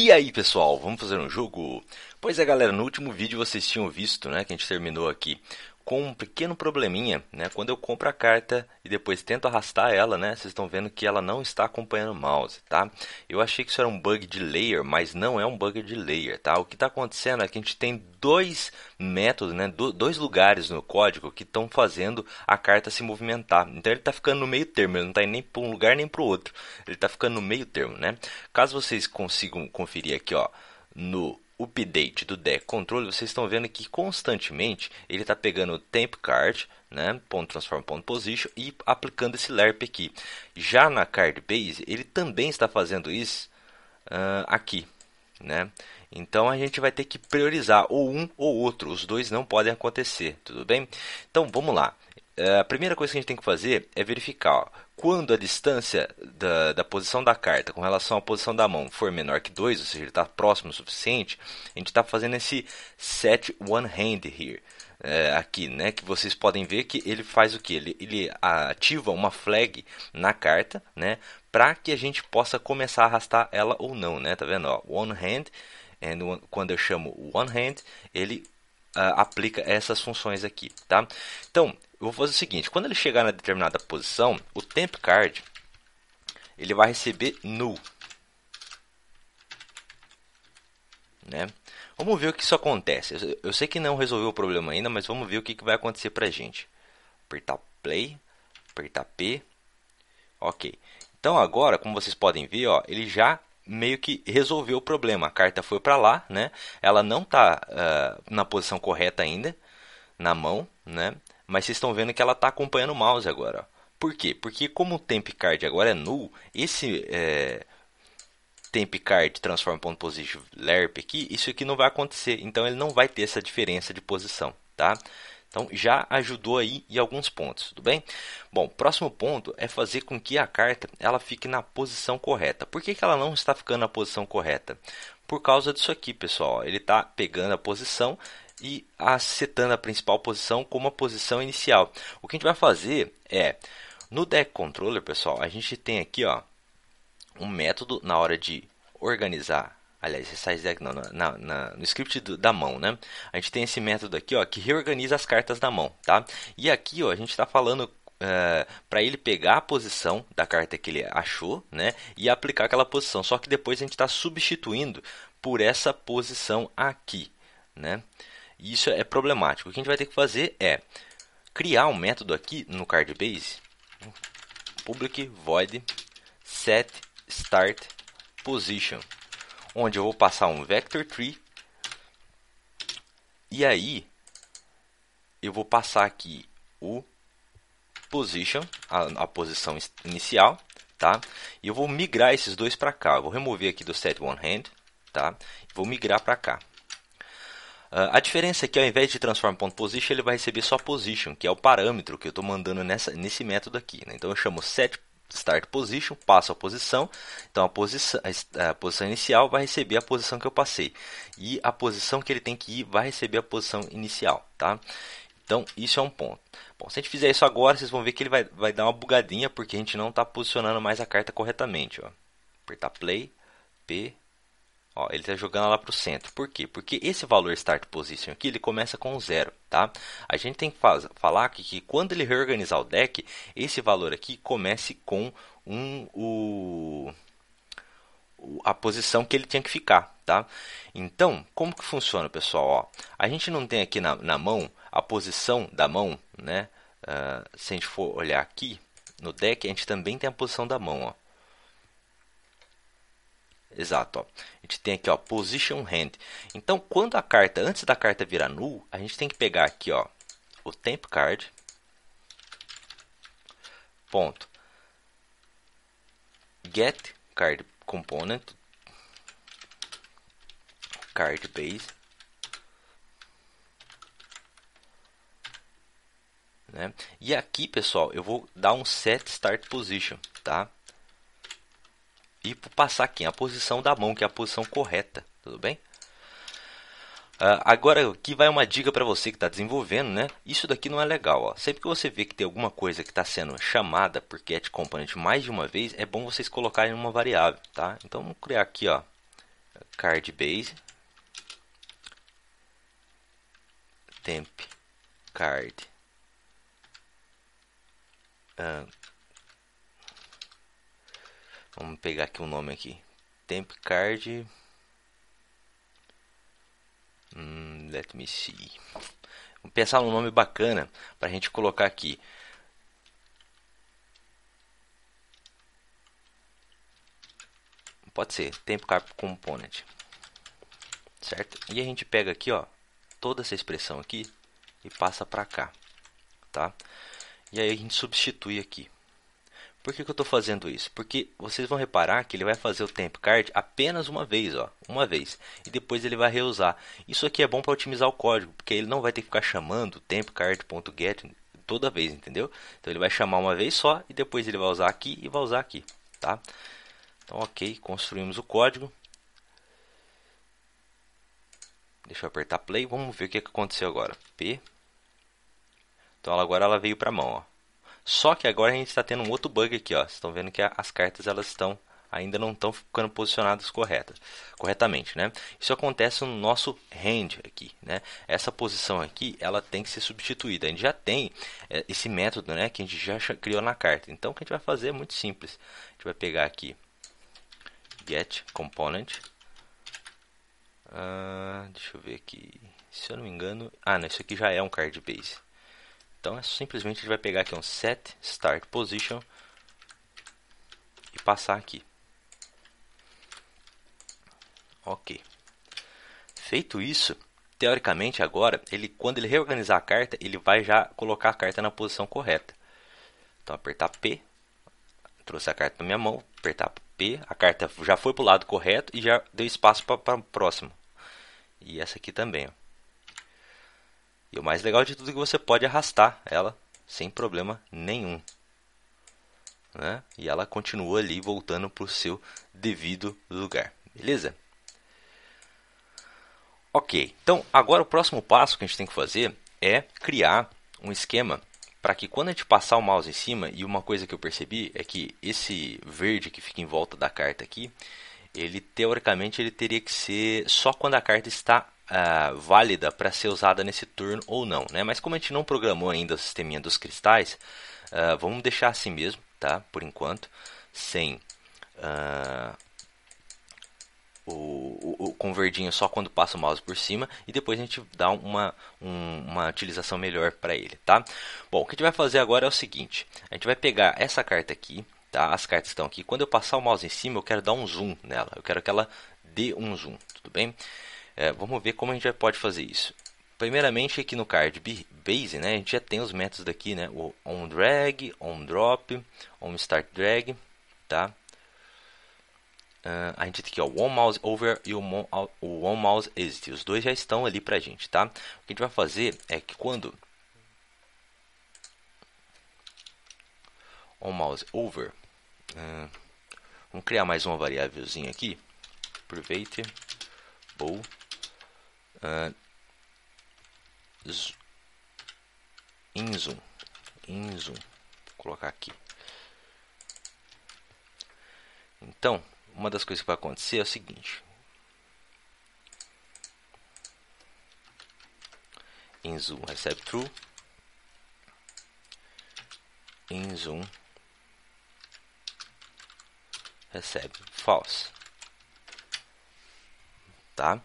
E aí pessoal, vamos fazer um jogo? Pois é galera, no último vídeo vocês tinham visto, né, que a gente terminou aqui com um pequeno probleminha, né, quando eu compro a carta e depois tento arrastar ela, né, vocês estão vendo que ela não está acompanhando o mouse, tá? Eu achei que isso era um bug de layer, mas não é um bug de layer, tá? O que está acontecendo é que a gente tem dois métodos, né, dois lugares no código que estão fazendo a carta se movimentar. Então ele está ficando no meio termo, ele não está indo nem para um lugar nem para o outro, ele está ficando no meio termo, né? Caso vocês consigam conferir aqui, ó, no update do deck controle, vocês estão vendo que constantemente ele está pegando o temp card, né, ponto transform, ponto position, e aplicando esse lerp aqui. Já na card base ele também está fazendo isso aqui, né? Então a gente vai ter que priorizar ou um ou outro, os dois não podem acontecer, tudo bem? Então vamos lá. A primeira coisa que a gente tem que fazer é verificar, ó, quando a distância da posição da carta com relação à posição da mão for menor que 2, ou seja, ele está próximo o suficiente, a gente está fazendo esse set one hand here, aqui, né, que vocês podem ver que ele faz o que? Ele ativa uma flag na carta, né, para que a gente possa começar a arrastar ela ou não, né? Tá vendo? Ó, one hand, quando eu chamo one hand, ele aplica essas funções aqui, tá? Então, eu vou fazer o seguinte, quando ele chegar na determinada posição, o temp card ele vai receber null, né? Vamos ver o que isso acontece. Eu sei que não resolveu o problema ainda, mas vamos ver o que vai acontecer pra gente. Apertar play, apertar P, ok. Então agora, como vocês podem ver, ó, ele já meio que resolveu o problema. A carta foi para lá, né? Ela não está na posição correta ainda, na mão, né? Mas vocês estão vendo que ela está acompanhando o mouse agora. Ó. Por quê? Porque como o temp card agora é null, esse temp card transform.position lerp aqui, isso aqui não vai acontecer. Então ele não vai ter essa diferença de posição, tá? Então já ajudou aí em alguns pontos, tudo bem? Bom, próximo ponto é fazer com que a carta ela fique na posição correta. Por que ela não está ficando na posição correta? Por causa disso aqui, pessoal. Ele está pegando a posição e setando a principal posição como a posição inicial. O que a gente vai fazer é, no deck controller, pessoal, a gente tem aqui, ó, um método na hora de organizar. Aliás, resize deck não, no script da mão, né? A gente tem esse método aqui, ó, que reorganiza as cartas da mão, tá? E aqui, ó, a gente está falando para ele pegar a posição da carta que ele achou, né? E aplicar aquela posição. Só que depois a gente está substituindo por essa posição aqui, né? E isso é problemático. O que a gente vai ter que fazer é criar um método aqui no card base, public void set start position, onde eu vou passar um vector tree e aí eu vou passar aqui o position, a posição inicial, tá? E eu vou migrar esses dois para cá. Eu vou remover aqui do set one hand, tá? Vou migrar para cá. A diferença é que ao invés de transform.position, ele vai receber só position, que é o parâmetro que eu estou mandando nesse método aqui, né? Então eu chamo set start position, passo a posição, então a posição inicial vai receber a posição que eu passei e a posição que ele tem que ir vai receber a posição inicial, tá? Então isso é um ponto. Bom, se a gente fizer isso agora, vocês vão ver que ele vai dar uma bugadinha porque a gente não está posicionando mais a carta corretamente, ó. Apertar play, P, ó, ele está jogando lá para o centro. Por quê? Porque esse valor start position aqui ele começa com 0, tá? A gente tem que falar que quando ele reorganizar o deck, esse valor aqui comece com a posição que ele tinha que ficar, tá? Então, como que funciona, pessoal? Ó, a gente não tem aqui na mão a posição da mão, né? Se a gente for olhar aqui no deck, a gente também tem a posição da mão, ó. Exato, ó. A gente tem aqui, ó, position hand. Então, quando a carta, antes da carta virar null, a gente tem que pegar aqui, ó, o temp card, ponto, get card component, card base, né? E aqui, pessoal, eu vou dar um set start position, tá? E passar aqui a posição da mão, que é a posição correta, tudo bem? Agora aqui vai uma dica para você que está desenvolvendo, né? Isso daqui não é legal, ó. Sempre que você vê que tem alguma coisa que está sendo chamada por get component mais de uma vez, é bom vocês colocarem uma variável, tá? Então vamos criar aqui, ó, card base, temp card, vamos pegar aqui um nome aqui, temp card, let me see, vamos pensar num nome bacana para a gente colocar aqui. Pode ser temp card component, certo? E a gente pega aqui, ó, toda essa expressão aqui e passa para cá, tá? E aí a gente substitui aqui. Por que eu estou fazendo isso? Porque vocês vão reparar que ele vai fazer o temp card apenas uma vez, ó, uma vez, e depois ele vai reusar. Isso aqui é bom para otimizar o código, porque ele não vai ter que ficar chamando tempcard.get toda vez, entendeu? Então ele vai chamar uma vez só e depois ele vai usar aqui e vai usar aqui, tá? Então, ok, construímos o código. Deixa eu apertar play, vamos ver o que aconteceu agora. P. Então agora ela veio para a mão, ó. Só que agora a gente está tendo um outro bug aqui, ó. Vocês estão vendo que as cartas elas ainda não estão ficando posicionadas corretamente, né? Isso acontece no nosso hand aqui, né? Essa posição aqui, ela tem que ser substituída. A gente já tem esse método, né, que a gente já criou na carta. Então o que a gente vai fazer é muito simples. A gente vai pegar aqui get component. Deixa eu ver aqui. Se eu não me engano, não, isso aqui já é um card base. Então simplesmente a gente vai pegar aqui um set start position e passar aqui. Ok. Feito isso, teoricamente agora, quando ele reorganizar a carta, ele vai já colocar a carta na posição correta. Então apertar P, trouxe a carta na minha mão, apertar P, a carta já foi para o lado correto e já deu espaço para o próximo. E essa aqui também, ó. E o mais legal de tudo é que você pode arrastar ela sem problema nenhum, né? E ela continua ali voltando para o seu devido lugar, beleza? Ok, então agora o próximo passo que a gente tem que fazer é criar um esquema para que quando a gente passar o mouse em cima, e uma coisa que eu percebi é que esse verde que fica em volta da carta aqui, ele teoricamente ele teria que ser só quando a carta está válida para ser usada nesse turno ou não, né? Mas como a gente não programou ainda o sisteminha dos cristais, vamos deixar assim mesmo, tá? Por enquanto, sem com verdinho só quando passa o mouse por cima, e depois a gente dá uma utilização melhor para ele, tá? Bom, o que a gente vai fazer agora é o seguinte: a gente vai pegar essa carta aqui, tá? As cartas estão aqui. Quando eu passar o mouse em cima, eu quero dar um zoom nela. Eu quero que ela dê um zoom, tudo bem? Vamos ver como a gente já pode fazer isso. Primeiramente, aqui no card base, né? A gente já tem os métodos daqui, né? O onDrag, onDrop, onStartDrag, tá? A gente tem aqui, ó, o onMouseOver e o onMouseExit. Os dois já estão ali pra gente, tá? O que a gente vai fazer é que quando onMouseOver, vamos criar mais uma variávelzinha aqui, private bool inZoom, vou colocar aqui. Então, uma das coisas que vai acontecer é o seguinte: inZoom recebe true, inZoom recebe false, tá?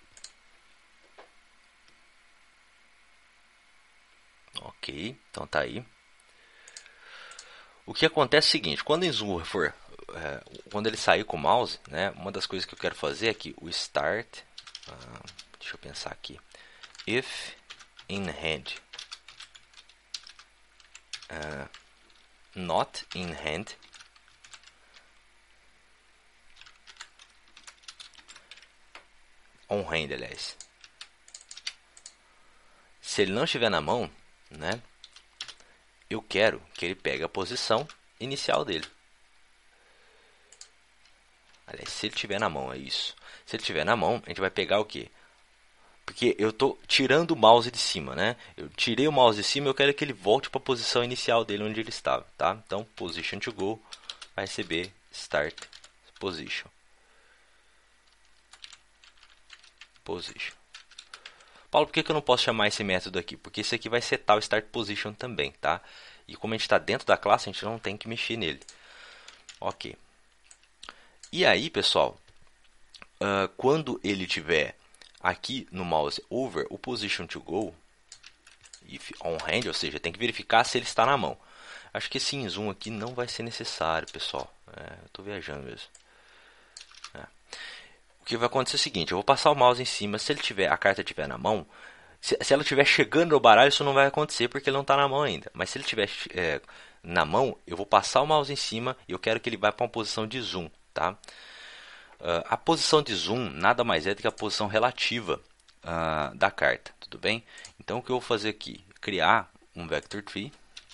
Ok, então tá aí. O que acontece é o seguinte: quando o inZoom for quando ele sair com o mouse, né, uma das coisas que eu quero fazer é que o start, deixa eu pensar aqui, if in hand, not in hand, on hand, aliás, se ele não estiver na mão, né, eu quero que ele pegue a posição inicial dele. Aliás, se ele estiver na mão, é isso. Se ele estiver na mão, a gente vai pegar o quê? Porque eu estou tirando o mouse de cima, né? Eu tirei o mouse de cima, eu quero que ele volte para a posição inicial dele, onde ele estava, tá? Então, position to go vai receber start position. position. Paulo, por que eu não posso chamar esse método aqui? Porque esse aqui vai setar o start position também, tá? E como a gente está dentro da classe, a gente não tem que mexer nele. Ok. E aí, pessoal, quando ele tiver aqui no mouse over o position to go, if on hand, ou seja, tem que verificar se ele está na mão. Acho que esse in zoom aqui não vai ser necessário, pessoal. Eu estou viajando mesmo. O que vai acontecer é o seguinte, eu vou passar o mouse em cima, se a carta estiver na mão, se ela estiver chegando no baralho, isso não vai acontecer porque ele não está na mão ainda. Mas se ele estiver na mão, eu vou passar o mouse em cima e eu quero que ele vá para uma posição de zoom, tá? A posição de zoom nada mais é do que a posição relativa da carta, tudo bem? Então o que eu vou fazer aqui? Criar um vector tree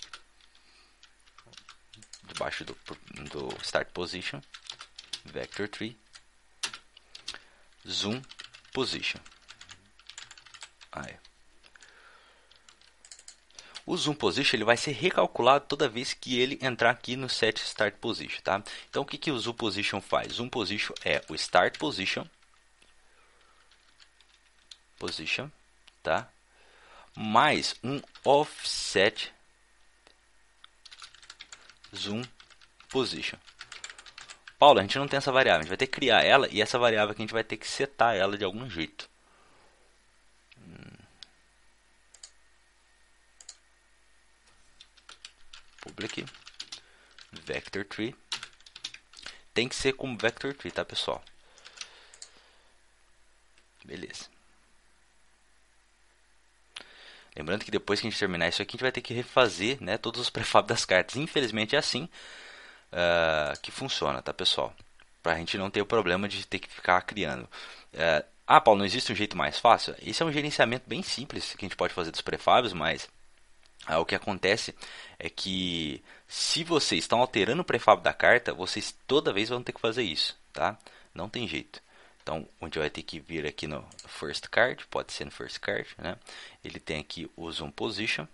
debaixo do start position, vector tree, zoom position. Aí. O zoom position ele vai ser recalculado toda vez que ele entrar aqui no set start position, tá? Então o que o zoom position faz? Zoom position é o start position, tá? Mais um offset zoom position. Paulo, a gente não tem essa variável, a gente vai ter que criar ela e essa variável aqui a gente vai ter que setar ela de algum jeito. Public vector tree tem que ser como vector tree, tá, pessoal? Beleza. Lembrando que depois que a gente terminar isso aqui, a gente vai ter que refazer, né, todos os prefabs das cartas. Infelizmente é assim que funciona, tá, pessoal? Para a gente não ter o problema de ter que ficar criando. Paulo, não existe um jeito mais fácil? Esse é um gerenciamento bem simples que a gente pode fazer dos prefabs, mas o que acontece é que se vocês estão alterando o prefab da carta, vocês toda vez vão ter que fazer isso, tá? Não tem jeito. Então, a gente vai ter que vir aqui no first card, pode ser no first card, né? Ele tem aqui o zoom position.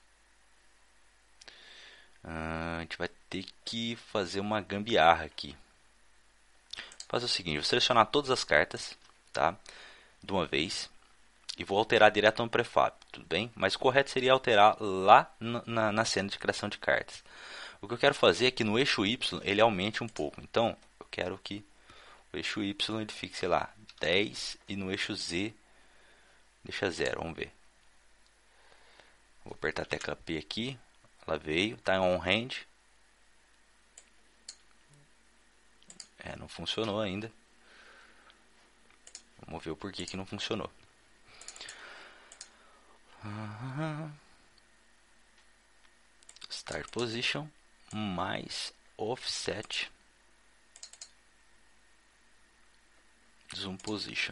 A gente vai ter que fazer uma gambiarra aqui. Fazer o seguinte, vou selecionar todas as cartas, tá? De uma vez. E vou alterar direto no prefab, tudo bem? Mas o correto seria alterar lá na cena de criação de cartas. O que eu quero fazer é que no eixo Y ele aumente um pouco. Então, eu quero que o eixo Y ele fique, sei lá, 10 e no eixo Z deixa 0. Vamos ver. Vou apertar a tecla P aqui. Ela veio, está em on hand. Não funcionou ainda. Vamos ver o porquê que não funcionou. Start position mais offset zoom position.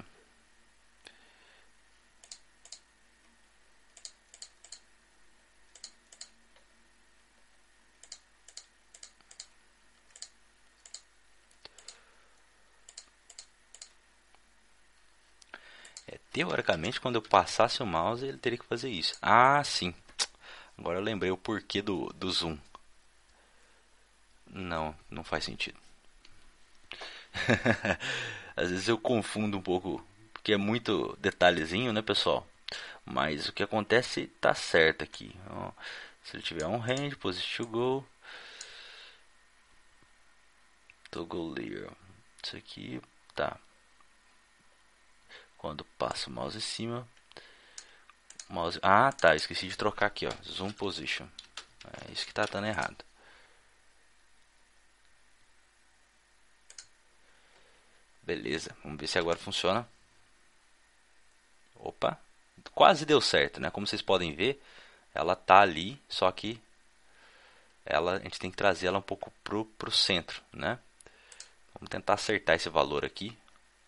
Teoricamente, quando eu passasse o mouse, ele teria que fazer isso. Ah, sim. Agora eu lembrei o porquê do zoom. Não faz sentido. Às vezes eu confundo um pouco, porque é muito detalhezinho, né, pessoal? Mas o que acontece tá certo aqui. Ó, se ele tiver um hand, position to go, toggle layer. Isso aqui tá. Quando passo o mouse em cima, mouse. Ah, tá. Esqueci de trocar aqui, ó. Zoom position. É isso que tá dando errado. Beleza. Vamos ver se agora funciona. Opa. Quase deu certo, né? Como vocês podem ver, ela tá ali, só que a gente tem que trazer ela um pouco pro centro, né? Vamos tentar acertar esse valor aqui.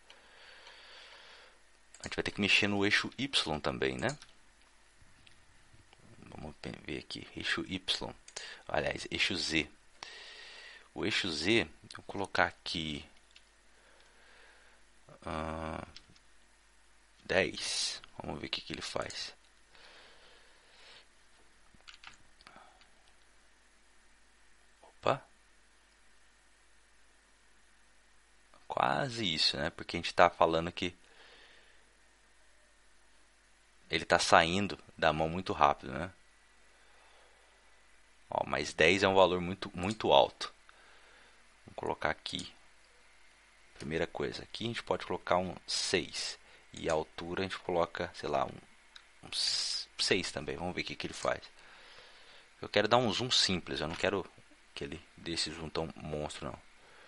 A gente vai ter que mexer no eixo Y também, né? Vamos ver aqui, eixo Y. Aliás, eixo Z. O eixo Z, vou colocar aqui 10. Vamos ver o que ele faz. Opa. Quase isso, né? Porque a gente está falando que ele está saindo da mão muito rápido, né? Ó, mais 10 é um valor muito alto. Vou colocar aqui. Primeira coisa, aqui a gente pode colocar um 6. E a altura a gente coloca, sei lá, um 6 também. Vamos ver o que ele faz. Eu quero dar um zoom simples, eu não quero que ele dê esse zoom tão monstro, não.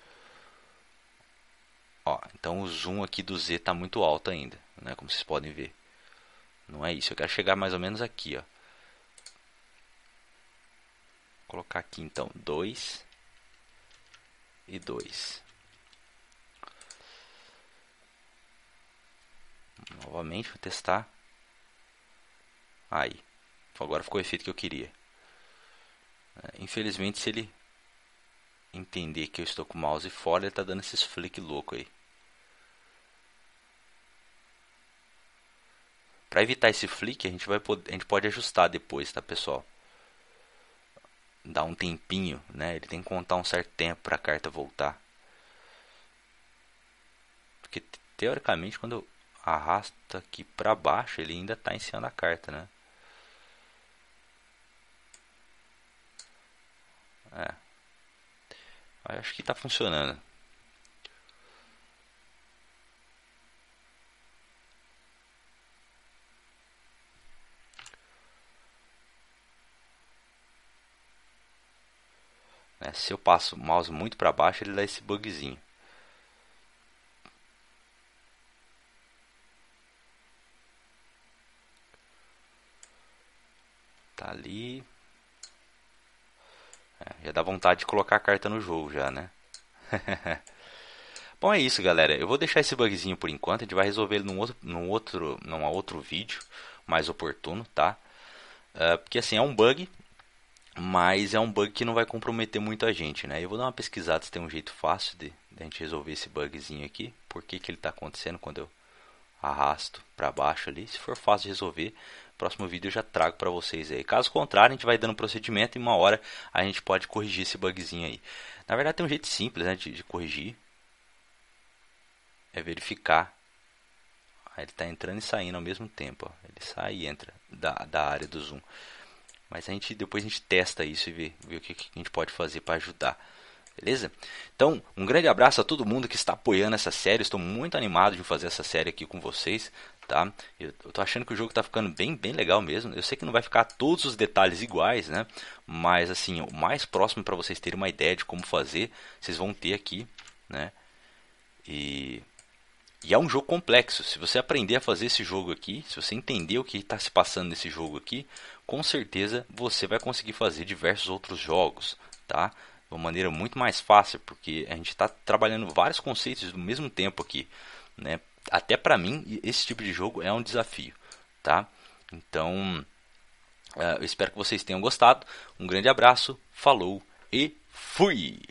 Ó, então o zoom aqui do Z está muito alto ainda, né? Como vocês podem ver. Não é isso, eu quero chegar mais ou menos aqui, ó. Vou colocar aqui então 2 e 2. Novamente, vou testar. Aí, agora ficou o efeito que eu queria. Infelizmente, se ele entender que eu estou com o mouse fora, ele está dando esses flick louco aí. Para evitar esse flick, a gente pode ajustar depois, tá, pessoal? Dá um tempinho, né? Ele tem que contar um certo tempo para a carta voltar. Porque teoricamente, quando eu arrasto aqui para baixo, ele ainda está em cima da carta, né? Acho que está funcionando. Se eu passo o mouse muito para baixo, ele dá esse bugzinho. Tá ali. Já dá vontade de colocar a carta no jogo já, né? Bom, é isso, galera. Eu vou deixar esse bugzinho por enquanto. A gente vai resolver ele num outro vídeo mais oportuno, tá? Porque assim, é um bug, mas é um bug que não vai comprometer muito a gente, né? Eu vou dar uma pesquisada se tem um jeito fácil de a gente resolver esse bugzinho aqui. Por que ele está acontecendo quando eu arrasto para baixo ali. Se for fácil de resolver, próximo vídeo eu já trago para vocês aí. Caso contrário, a gente vai dando procedimento e uma hora a gente pode corrigir esse bugzinho aí. Na verdade tem um jeito simples, né, de corrigir. É verificar. Ele está entrando e saindo ao mesmo tempo. Ó. Ele sai e entra da área do zoom. Mas depois a gente testa isso e vê o que a gente pode fazer para ajudar. Beleza? Então, um grande abraço a todo mundo que está apoiando essa série. Estou muito animado de fazer essa série aqui com vocês, tá? Eu tô achando que o jogo está ficando bem legal mesmo. Eu sei que não vai ficar todos os detalhes iguais, né? Mas assim, o mais próximo para vocês terem uma ideia de como fazer, vocês vão ter aqui, né? E é um jogo complexo. Se você aprender a fazer esse jogo aqui, se você entender o que está se passando nesse jogo aqui, com certeza você vai conseguir fazer diversos outros jogos, tá? De uma maneira muito mais fácil, porque a gente está trabalhando vários conceitos ao mesmo tempo aqui, né? Até para mim, esse tipo de jogo é um desafio, tá? Então, eu espero que vocês tenham gostado. Um grande abraço, falou e fui!